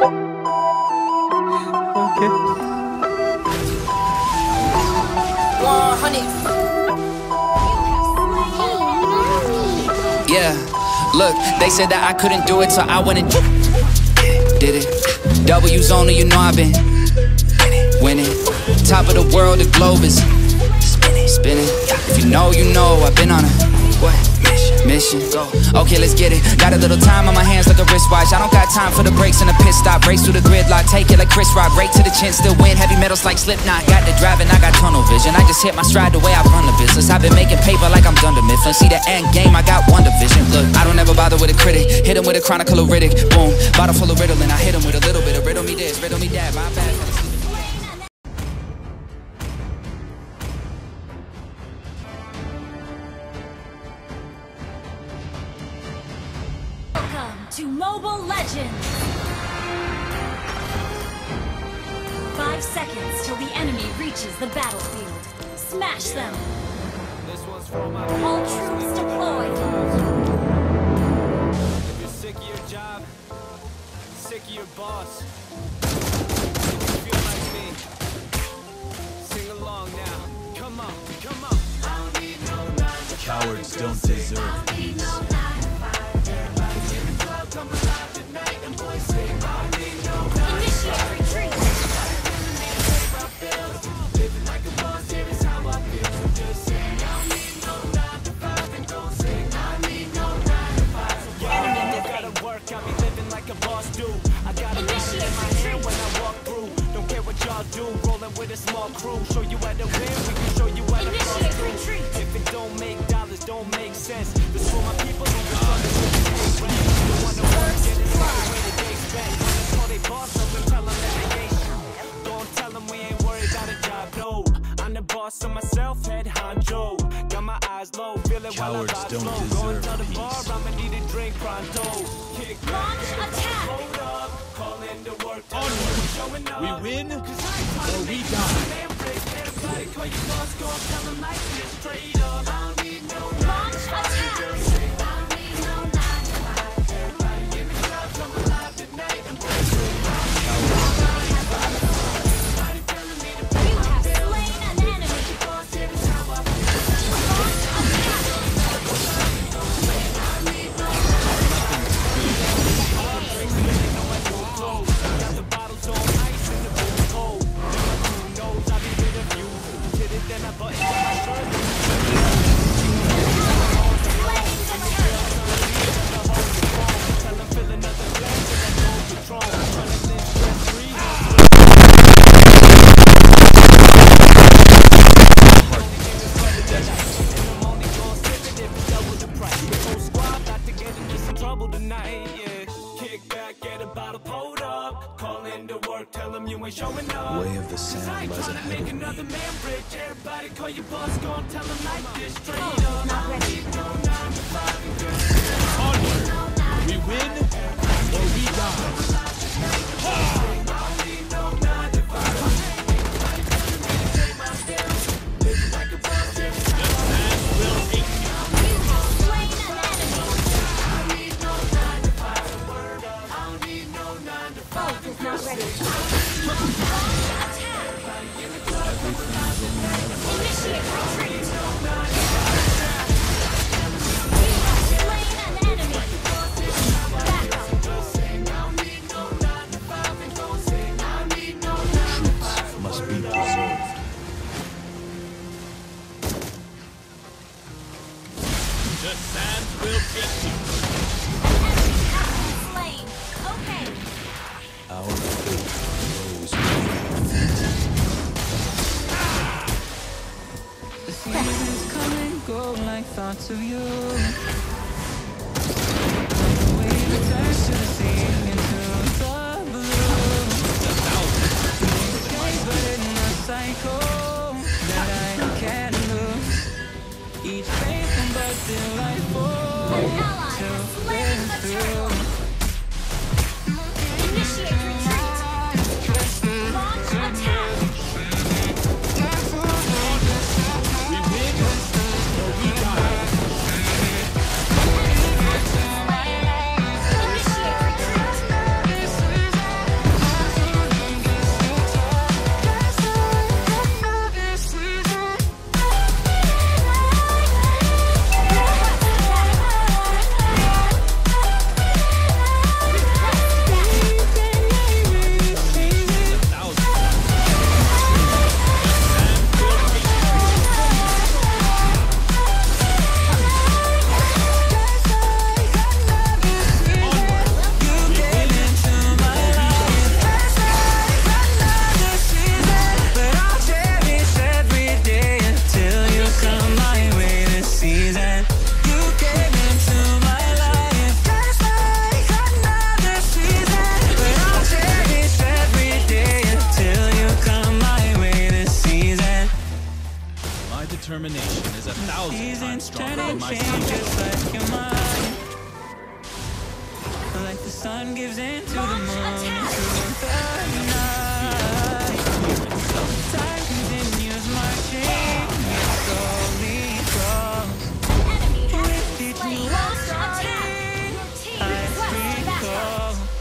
Okay. 100. Yeah, look, they said that I couldn't do it, so I went and did it. W's only, you know I've been winning. Top of the world, the globe is spinning. If you know, I've been on a mission. Go. Okay, let's get it. Got a little time on my hands like a wristwatch. I don't got time for the brakes and the pit stop. Race through the gridlock, take it like Chris Rock. Break to the chin, still win. Heavy metals like Slipknot. Got the driving, I got tunnel vision. I just hit my stride the way I run the business. I've been making paper like I'm Dunder Mifflin. See the end game, I got one division. Look, I don't ever bother with a critic. Hit him with a chronicle of Riddick. Boom, bottle full of Ritalin. I hit him with a little bit of riddle me this, riddle me that. My bad. Welcome to Mobile Legends! 5 seconds till the enemy reaches the battlefield. Smash them! All troops deployed! If you're sick of your job, sick of your boss, if you feel like me, sing along now. Come on, come on. I don't need no Cowards don't deserve peace. Initiate retreat! Got me living like a boss do. I got a mission in my hand when I walk through. Don't care what y'all do, rolling with a small crew. Show you how to win, we can show you how to cross through. If it don't make dollars, don't make sense. This for my people who just want to pay rent. Don't wanna work, get it started where the day spent. When I call they boss up and tell them that they ain't. Don't tell them we ain't worried about a job, no. I'm the boss of myself, head honcho. Got my eyes low, feeling while I ride slow. Going to the bar, I'ma need a drink pronto. Launch attack! Onward. We win or we die. Launch attack! You have slain an enemy! Launch attack! Way of the sand lies ahead of me. Everybody call your boss, go and tell him like this straight up. Not ready. Onward. We win or we die. Must be preserved. The sands will take you. Slain. Okay. Our fate grows. The seasons come and go like thoughts of you. We return to the sea into the blue. Escape, but in a cycle that I can't lose. Each painful but delightful An ally to has slain live the through. turtle. Initiate retreat. Launch attack. We win or we die. change just like your mind. Like the sun gives into the moon through the night. Time continues marching, it slowly grows. Enemy has With been each slain. new Launch starting, attack. Your team I requests backup. recall.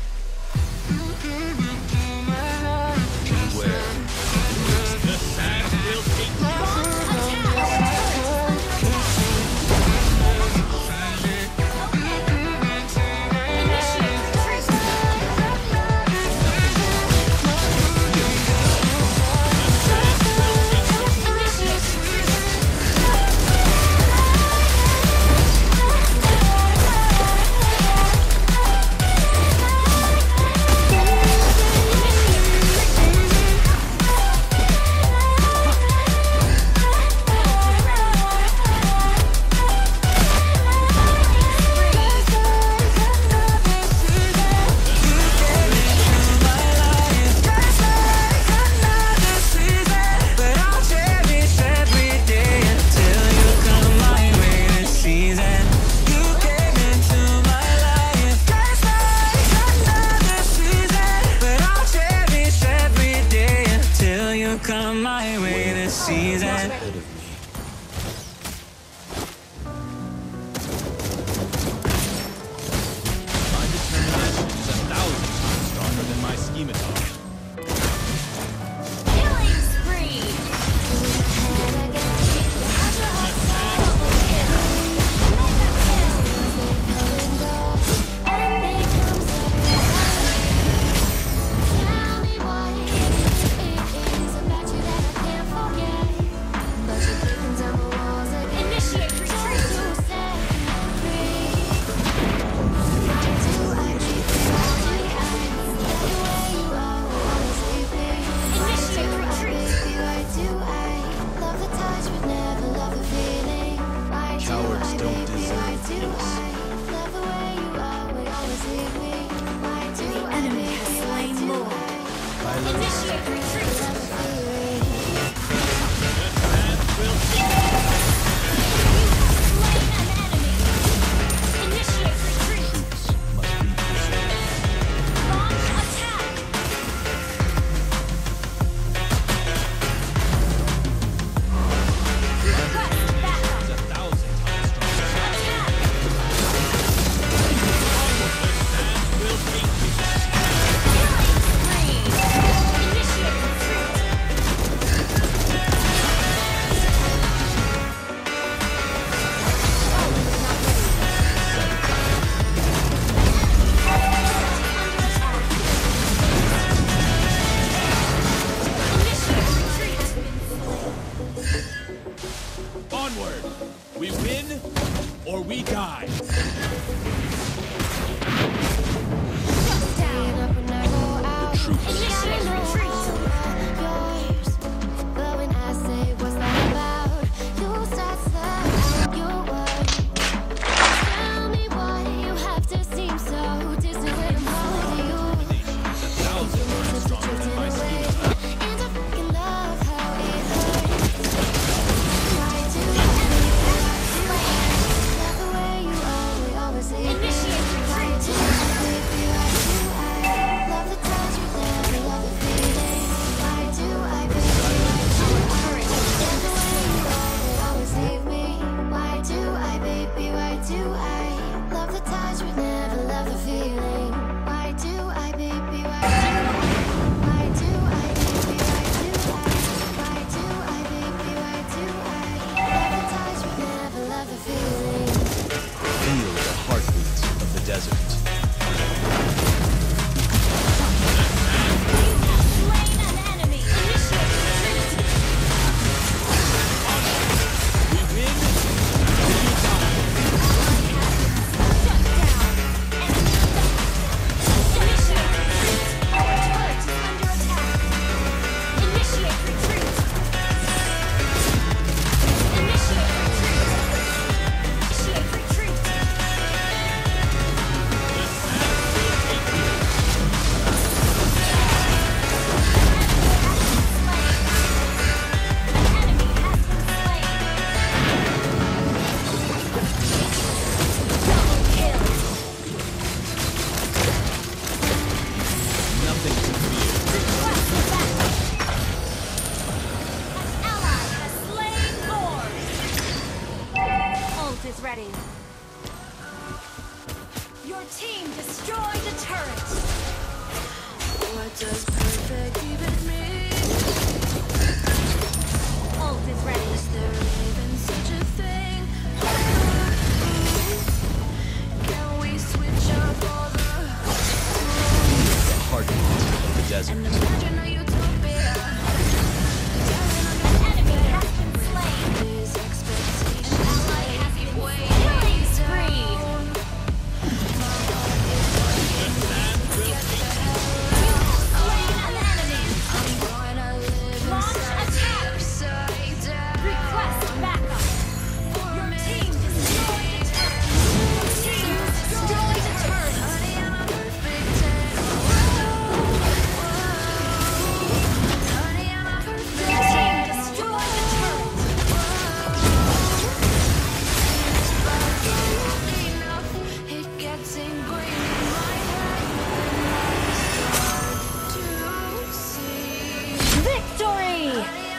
The sand will take come my way this season. my determination is 1,000 times stronger than my scimitar. Killing spree. Initiate retreat. Initiate retreat. Cowards don't deserve peace. The enemy has slain Lord. Initiate retreat. Slain an enemy. Initiate retreat. Launch attack. Request backup. 1,000 times stronger. Attack. Will take me. Killing spree. Initiate retreat. Initiate retreat. Onward! We win or we die. Shut down. Initiate retreat. desert. An enemy has been slain. An ally has been killing spree. Slain an enemy. Launch attack. Request backup. Your team destroyed a turret. Team destroyed a turret. Victory!